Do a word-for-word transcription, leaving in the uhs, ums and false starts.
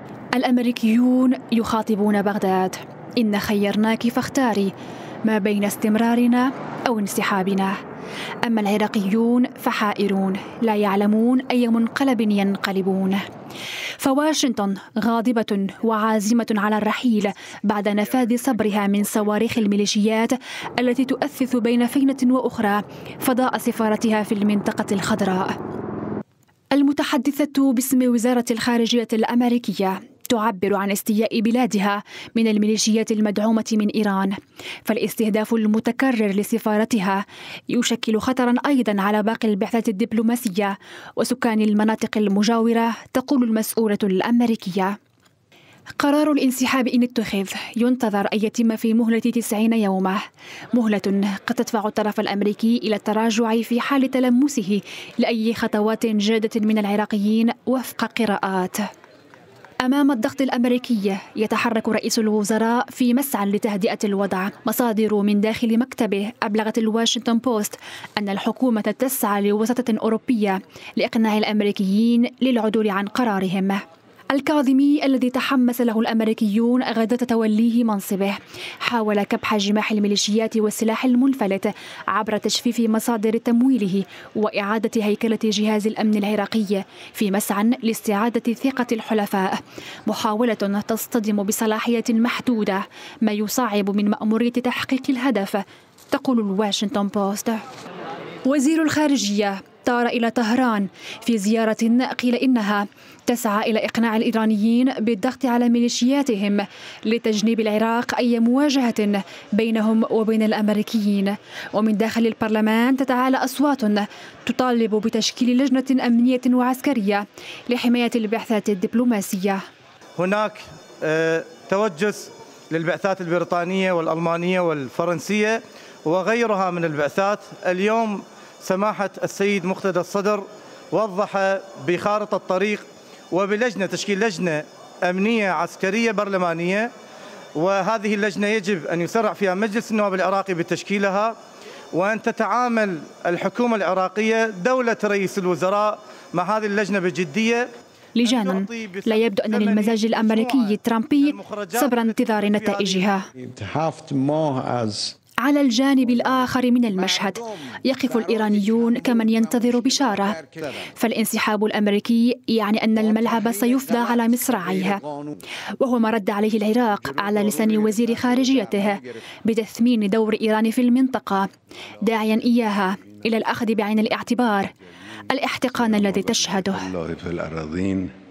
الأمريكيون يخاطبون بغداد: إن خيرناك فاختاري ما بين استمرارنا أو انسحابنا. أما العراقيون فحائرون لا يعلمون أي منقلب ينقلبون. فواشنطن غاضبة وعازمة على الرحيل بعد نفاذ صبرها من صواريخ الميليشيات التي تؤثث بين فينة وأخرى فضاء سفارتها في المنطقة الخضراء. المتحدثة باسم وزارة الخارجية الأمريكية تعبر عن استياء بلادها من الميليشيات المدعومة من إيران، فالاستهداف المتكرر لسفارتها يشكل خطرا أيضا على باقي البعثات الدبلوماسية وسكان المناطق المجاورة، تقول المسؤولة الأمريكية. قرار الانسحاب إن اتخذ ينتظر أن يتم في مهلة تسعين يوما، مهلة قد تدفع الطرف الأمريكي إلى التراجع في حال تلمسه لأي خطوات جادة من العراقيين وفق قراءات. أمام الضغط الأمريكي يتحرك رئيس الوزراء في مسعى لتهدئة الوضع. مصادر من داخل مكتبه أبلغت الواشنطن بوست أن الحكومة تسعى لوساطة أوروبية لإقناع الأمريكيين للعدول عن قرارهم. الكاظمي الذي تحمس له الأمريكيون غدا توليه منصبه حاول كبح جماح الميليشيات والسلاح المنفلت عبر تجفيف مصادر تمويله وإعادة هيكلة جهاز الأمن العراقي في مسعى لاستعادة ثقة الحلفاء، محاولة تصطدم بصلاحية محدودة ما يصعب من مأمورية تحقيق الهدف، تقول الواشنطن بوست. وزير الخارجية طار إلى طهران في زيارة قيل إنها تسعى إلى إقناع الإيرانيين بالضغط على ميليشياتهم لتجنيب العراق أي مواجهة بينهم وبين الأمريكيين. ومن داخل البرلمان تتعالى أصوات تطالب بتشكيل لجنة أمنية وعسكرية لحماية البعثات الدبلوماسية. هناك توجس للبعثات البريطانية والألمانية والفرنسية وغيرها من البعثات. اليوم سماحة السيد مقتدى الصدر وضح بخارطة الطريق وبلجنة تشكيل لجنة أمنية عسكرية برلمانية، وهذه اللجنة يجب أن يسرع فيها مجلس النواب العراقي بتشكيلها، وأن تتعامل الحكومة العراقية دولة رئيس الوزراء مع هذه اللجنة بجدية. لجانا لا يبدو أن للمزاج الأمريكي الترامبي صبر انتظار نتائجها. على الجانب الآخر من المشهد يقف الإيرانيون كمن ينتظر بشارة، فالانسحاب الأمريكي يعني أن الملعب سيفضى على مصراعيه، وهو ما رد عليه العراق على لسان وزير خارجيته بتثمين دور إيران في المنطقة، داعيا إياها إلى الأخذ بعين الاعتبار الاحتقان الذي تشهده.